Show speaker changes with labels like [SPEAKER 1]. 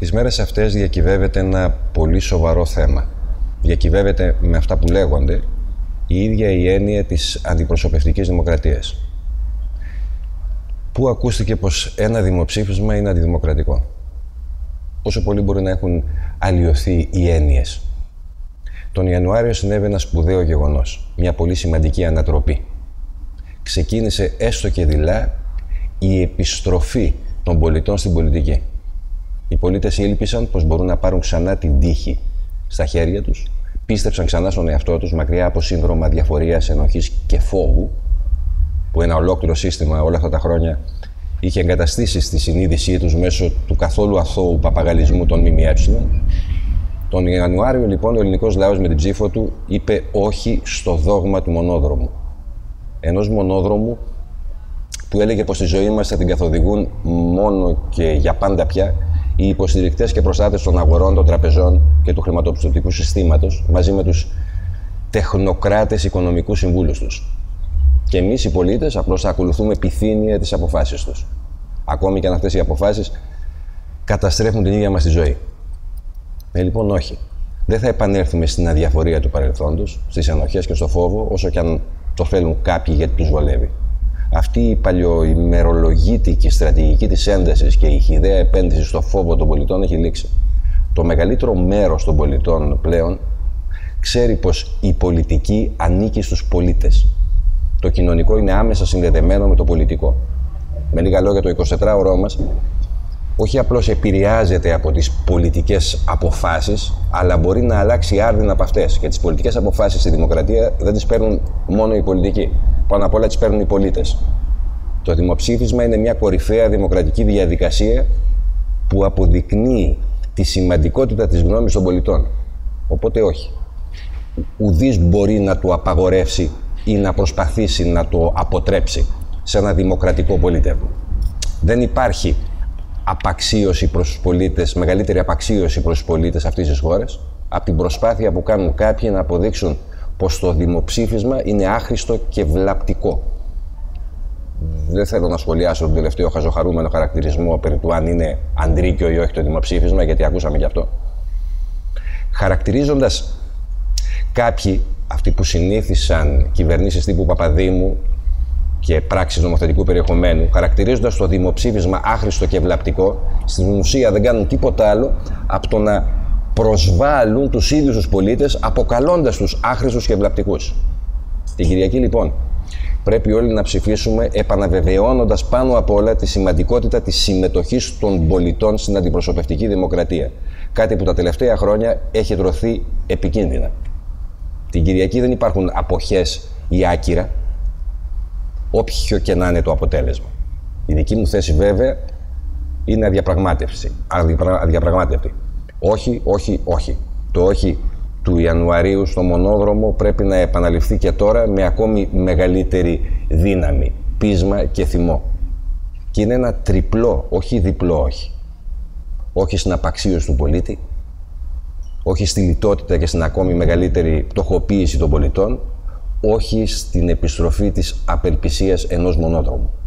[SPEAKER 1] Τις μέρες αυτές διακυβεύεται ένα πολύ σοβαρό θέμα. Διακυβεύεται με αυτά που λέγονται η ίδια η έννοια της αντιπροσωπευτικής δημοκρατίας. Πού ακούστηκε πως ένα δημοψήφισμα είναι αντιδημοκρατικό. Πόσο πολύ μπορεί να έχουν αλλοιωθεί οι έννοιες. Τον Ιανουάριο συνέβη ένα σπουδαίο γεγονός, μια πολύ σημαντική ανατροπή. Ξεκίνησε έστω και δειλά η επιστροφή των πολιτών στην πολιτική. Οι πολίτες ήλπισαν πως μπορούν να πάρουν ξανά την τύχη στα χέρια τους, πίστεψαν ξανά στον εαυτό τους, μακριά από σύνδρομα διαφορίας, ενοχής και φόβου, που ένα ολόκληρο σύστημα όλα αυτά τα χρόνια είχε εγκαταστήσει στη συνείδησή τους μέσω του καθόλου αθώου παπαγαλισμού των ΜΜΕ. Τον Ιανουάριο, λοιπόν, ο ελληνικός λαός με την ψήφο του είπε όχι στο δόγμα του μονόδρομου. Ενός μονόδρομου που έλεγε πως τη ζωή μας θα την καθοδηγούν μόνο και για πάντα πια οι υποστηρικτές και προστάτες των αγορών, των τραπεζών και του χρηματοπιστωτικού συστήματος, μαζί με τους τεχνοκράτες οικονομικούς συμβούλους τους. Και εμείς οι πολίτες απλώς θα ακολουθούμε επιθύμια τις αποφάσεις τους. Ακόμη και αν αυτές οι αποφάσεις καταστρέφουν την ίδια μας τη ζωή. Λοιπόν, όχι. Δεν θα επανέλθουμε στην αδιαφορία του παρελθόντος, στις ενοχές και στο φόβο, όσο και αν το θέλουν κάποιοι γιατί τους βολεύει. Αυτή η παλιοημερολογήτικη στρατηγική της έντασης και η χυδαία επένδυση στο φόβο των πολιτών έχει λήξει. Το μεγαλύτερο μέρος των πολιτών πλέον ξέρει πως η πολιτική ανήκει στους πολίτες. Το κοινωνικό είναι άμεσα συνδεδεμένο με το πολιτικό. Με λίγα λόγια, το 24ωρό μας όχι απλώς επηρεάζεται από τις πολιτικές αποφάσεις, αλλά μπορεί να αλλάξει άρδινα από αυτές. Και τις πολιτικές αποφάσεις στη δημοκρατία δεν τις παίρνουν μόνο οι πολιτικοί. Πάνω απ' όλα τις παίρνουν οι πολίτες. Το δημοψήφισμα είναι μια κορυφαία δημοκρατική διαδικασία που αποδεικνύει τη σημαντικότητα της γνώμης των πολιτών. Οπότε όχι. Ουδής μπορεί να το απαγορεύσει ή να προσπαθήσει να το αποτρέψει σε ένα δημοκρατικό πολίτευμα. Δεν υπάρχει απαξίωση προς τους πολίτες, μεγαλύτερη απαξίωση προς τους πολίτες αυτής της χώρας από την προσπάθεια που κάνουν κάποιοι να αποδείξουν πως το δημοψήφισμα είναι άχρηστο και βλαπτικό. Δεν θέλω να σχολιάσω τον τελευταίο χαζοχαρούμενο χαρακτηρισμό περί του αν είναι αντρίκιο ή όχι το δημοψήφισμα, γιατί ακούσαμε γι' αυτό. Χαρακτηρίζοντας κάποιοι, αυτοί που συνήθισαν κυβερνήσεις τύπου Παπαδήμου και πράξεις νομοθετικού περιεχομένου, χαρακτηρίζοντας το δημοψήφισμα άχρηστο και βλαπτικό, στην ουσία δεν κάνουν τίποτα άλλο από το να προσβάλλουν τους ίδιους τους πολίτες, αποκαλώντας τους άχρηστους και βλαπτικούς. Την Κυριακή, λοιπόν, πρέπει όλοι να ψηφίσουμε επαναβεβαιώνοντας πάνω απ' όλα τη σημαντικότητα της συμμετοχής των πολιτών στην αντιπροσωπευτική δημοκρατία. Κάτι που τα τελευταία χρόνια έχει δρωθεί επικίνδυνα. Την Κυριακή δεν υπάρχουν αποχές ή άκυρα, όποιο και να είναι το αποτέλεσμα. Η δική μου θέση, βέβαια, είναι αδιαπραγμάτευτη. Όχι, όχι, όχι. Το όχι του Ιανουαρίου στο μονόδρομο πρέπει να επαναληφθεί και τώρα με ακόμη μεγαλύτερη δύναμη, πείσμα και θυμό. Και είναι ένα τριπλό, όχι διπλό όχι. Όχι στην απαξίωση του πολίτη, όχι στη λιτότητα και στην ακόμη μεγαλύτερη πτωχοποίηση των πολιτών, όχι στην επιστροφή της απελπισίας ενός μονόδρομου.